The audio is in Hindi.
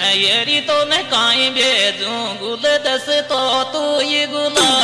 येरी तो मैं काई भेजूं गुल दस तो तू ये गुलाब